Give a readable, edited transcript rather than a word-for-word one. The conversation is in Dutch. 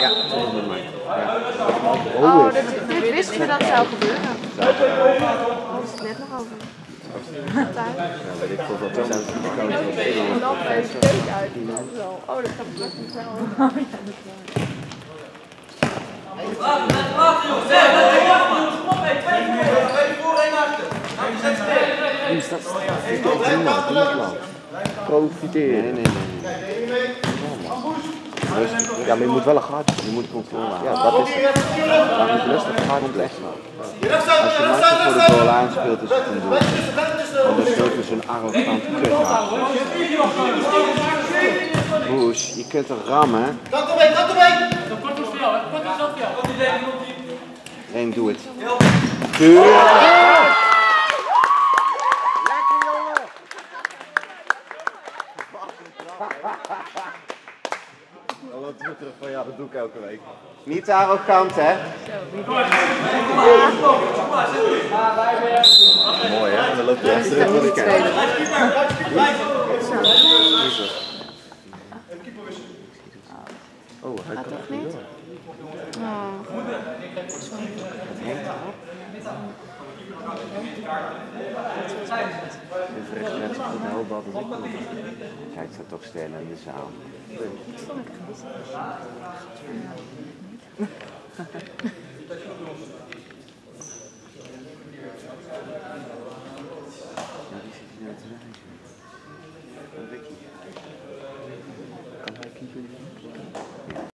Ja, volgende mij. Ja. Oh, dit wist je dat zou gebeuren. Daar hadden ze het net nog over. Ja, weet ik veel wat zijn En dan bij de steek uit. Oh, dat gaat straks niet wel. Oh ja, dat is waar. Profiteren. Nee. Rustig. Ja, maar je moet wel een gaatje, je moet controle houden. Ja, dat is het. Maar niet rustig, ga niet weg. Als je Marcel voor de goal aanspeelt, is het een doel. En dan speelt dus een arrogant kut aan. Bush, je kunt er rammen. Kant erbij, kant erbij! En doe het. Tuurlijk! Wat terug van ja, dat doe ik elke week. Niet arrogant, hè? Mooi, hè? En dan loopt je echt terug voor de kijk. Oh, hij kan echt niet door. Het is echt net zo goed helbal als ik doe. Kijk, staat toch sterren in de zaal. Dat vond ik echt